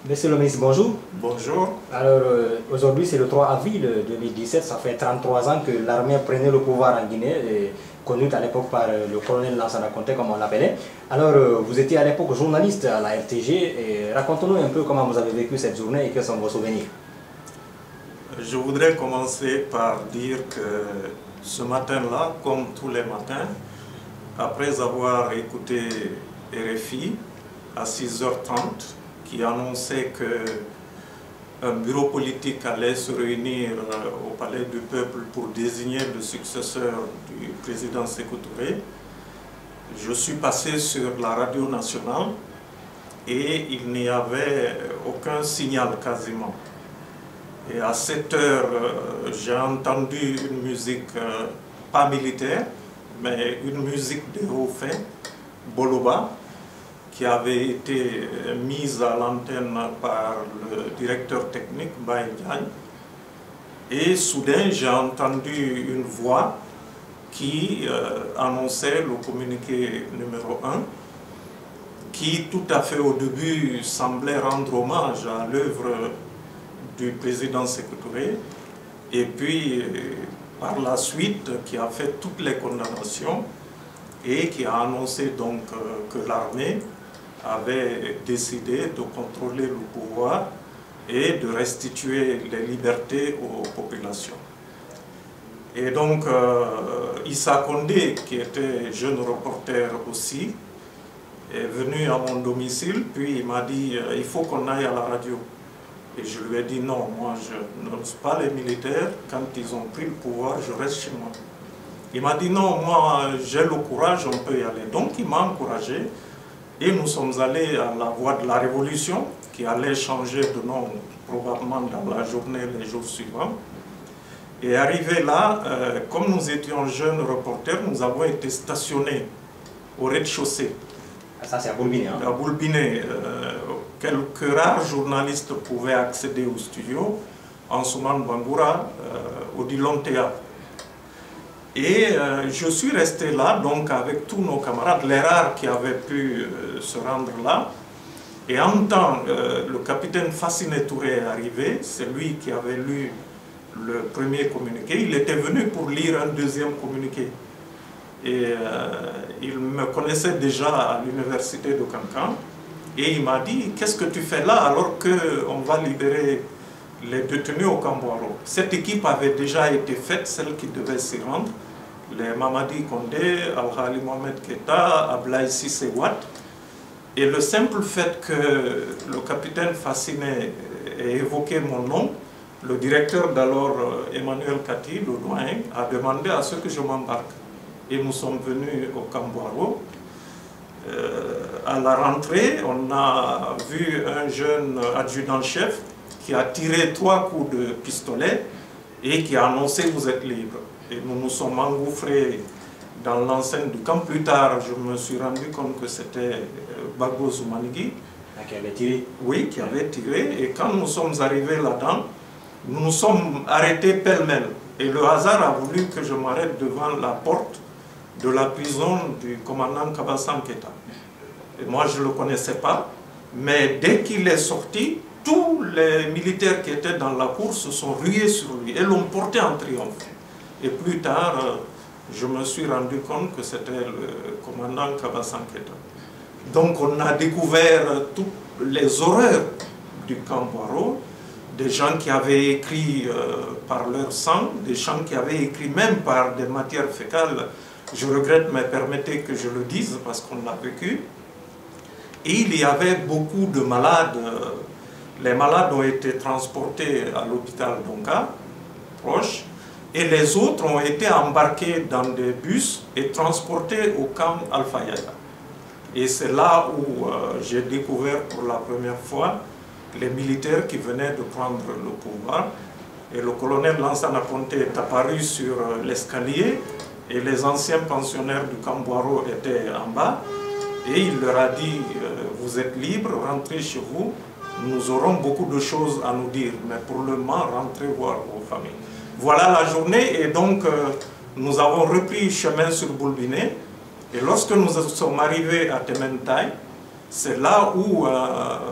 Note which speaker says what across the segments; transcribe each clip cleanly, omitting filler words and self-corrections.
Speaker 1: Monsieur le ministre, bonjour.
Speaker 2: Bonjour.
Speaker 1: Alors, aujourd'hui, c'est le 3 avril 2017. Ça fait 33 ans que l'armée prenait le pouvoir en Guinée, connue à l'époque par le colonel Lansana Conté, comme on l'appelait. Alors, vous étiez à l'époque journaliste à la RTG. Racontez-nous un peu comment vous avez vécu cette journée et quels sont vos souvenirs.
Speaker 2: Je voudrais commencer par dire que ce matin-là, comme tous les matins, après avoir écouté RFI à 6h30, qui annonçait qu'un bureau politique allait se réunir au Palais du Peuple pour désigner le successeur du président Sékou Touré, je suis passé sur la radio nationale et il n'y avait aucun signal quasiment. Et à 7 heures, j'ai entendu une musique pas militaire, mais une musique de haut fin, Boloba, qui avait été mise à l'antenne par le directeur technique, Baye Diagne. Et soudain, j'ai entendu une voix qui annonçait le communiqué numéro 1, qui tout à fait au début semblait rendre hommage à l'œuvre du président Sékou Touré, et puis par la suite qui a fait toutes les condamnations et qui a annoncé donc que l'armée avait décidé de contrôler le pouvoir et de restituer les libertés aux populations. Et donc Issa Condé, qui était jeune reporter aussi, est venu à mon domicile, puis il m'a dit « il faut qu'on aille à la radio ». Et je lui ai dit non, moi je n'ose pas les militaires, quand ils ont pris le pouvoir, je reste chez moi. Il m'a dit non, moi j'ai le courage, on peut y aller. Donc il m'a encouragé et nous sommes allés à la voie de la révolution, qui allait changer de nom probablement dans la journée, les jours suivants. Et arrivé là, comme nous étions jeunes reporters, nous avons été stationnés au rez-de-chaussée.
Speaker 1: Ça c'est à Boulbiné, hein?
Speaker 2: À Boulbiné. Quelques rares journalistes pouvaient accéder au studio, Ansoumane Bangoura, Odilon Théâtre. Et je suis resté là, donc avec tous nos camarades, les rares qui avaient pu se rendre là. Et en même temps, le capitaine Fassiné Touré est arrivé, c'est lui qui avait lu le premier communiqué. Il était venu pour lire un deuxième communiqué. Et il me connaissait déjà à l'université de Cancan. Et il m'a dit, qu'est-ce que tu fais là alors qu'on va libérer les détenus au Camboiro? Cette équipe avait déjà été faite, celle qui devait s'y rendre. Les Mamadi Kondé, Al-Khali Mohamed Keta, Ablaye Sissé Ouad. Et le simple fait que le capitaine Fassiné ait évoqué mon nom, le directeur d'alors, Emmanuel Kati, le doyen, a demandé à ce que je m'embarque. Et nous sommes venus au Camboiro. À la rentrée, on a vu un jeune adjudant-chef qui a tiré 3 coups de pistolet et qui a annoncé « vous êtes libre ». Et nous nous sommes engouffrés dans l'enceinte du camp. Plus tard, je me suis rendu compte que c'était Bagbo Zoumanigui.
Speaker 1: Qui avait tiré? Oui,
Speaker 2: qui avait tiré. Et quand nous sommes arrivés là-dedans, nous nous sommes arrêtés pêle-mêle. Et le hasard a voulu que je m'arrête devant la porte de la prison du commandant Kabassan Keta. Et moi, je ne le connaissais pas, mais dès qu'il est sorti, tous les militaires qui étaient dans la cour se sont rués sur lui et l'ont porté en triomphe. Et plus tard, je me suis rendu compte que c'était le commandant Kabassan Keta. Donc on a découvert toutes les horreurs du Camboiro, des gens qui avaient écrit par leur sang, des gens qui avaient écrit même par des matières fécales. Je regrette, mais permettez que je le dise parce qu'on l'a vécu. Et il y avait beaucoup de malades. Les malades ont été transportés à l'hôpital Donga, proche, et les autres ont été embarqués dans des bus et transportés au camp Alpha Yaya. Et c'est là où j'ai découvert pour la première fois les militaires qui venaient de prendre le pouvoir. Et le colonel Lansana Conté est apparu sur l'escalier. Et les anciens pensionnaires du Camboiro étaient en bas. Et il leur a dit, vous êtes libres, rentrez chez vous. Nous aurons beaucoup de choses à nous dire. Mais pour le moment, rentrez voir vos familles. Voilà la journée. Et donc, nous avons repris chemin sur Boulbiné. Et lorsque nous sommes arrivés à Tementai, c'est là où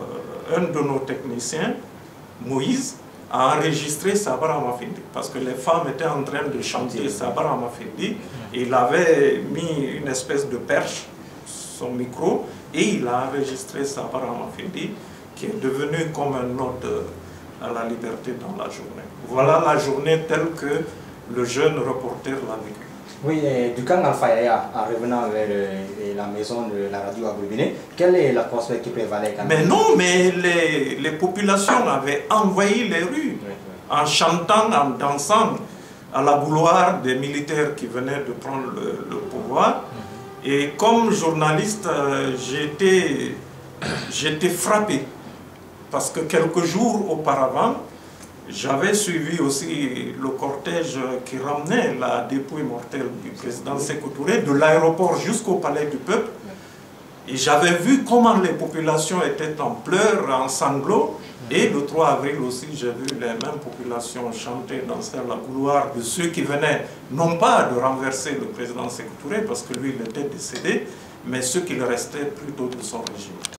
Speaker 2: un de nos techniciens, Moïse, a enregistré Sabara Mafindi, parce que les femmes étaient en train de chanter Sabara Mafindi, et il avait mis une espèce de perche, son micro, et il a enregistré Sabara Mafindi, qui est devenu comme un ode à la liberté dans la journée. Voilà la journée telle que le jeune reporter l'a vécue.
Speaker 1: Oui, du camp Alpha en revenant vers la maison de la radio à Bourbiné, quelle est l'atmosphère qui prévalait quand même?
Speaker 2: Mais non, mais les populations avaient envahi les rues en chantant, en dansant à la gloire des militaires qui venaient de prendre le pouvoir. Et comme journaliste, j'étais frappé parce que quelques jours auparavant, j'avais suivi aussi le cortège qui ramenait la dépouille mortelle du président Sékou Touré de l'aéroport jusqu'au palais du peuple. Et j'avais vu comment les populations étaient en pleurs, en sanglots. Et le 3 avril aussi, j'ai vu les mêmes populations chanter, danser à la gloire de ceux qui venaient, non pas de renverser le président Sékou Touré, parce que lui, il était décédé, mais ceux qui restaient plutôt de son régime.